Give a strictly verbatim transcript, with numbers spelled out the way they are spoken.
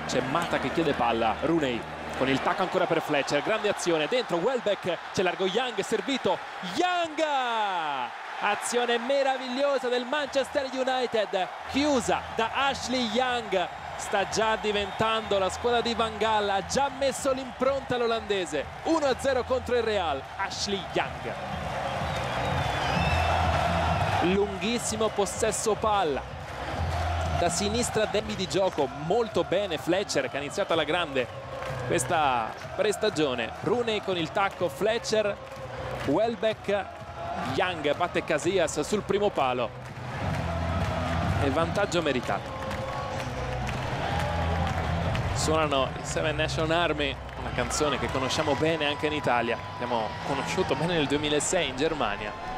C'è Mata che chiede palla, Rooney con il tacco ancora per Fletcher, grande azione, dentro Welbeck, c'è largo Young, servito, Young! Azione meravigliosa del Manchester United, chiusa da Ashley Young. Sta già diventando la squadra di Van Gaal, ha già messo l'impronta l'olandese. uno a zero contro il Real, Ashley Young. Lunghissimo possesso palla. Da sinistra Demi di gioco, molto bene Fletcher che ha iniziato alla grande questa prestagione. Rooney con il tacco, Fletcher, Welbeck, Young batte Casillas sul primo palo e vantaggio meritato. Suonano i Seven Nation Army, una canzone che conosciamo bene anche in Italia, abbiamo conosciuto bene nel duemilasei in Germania.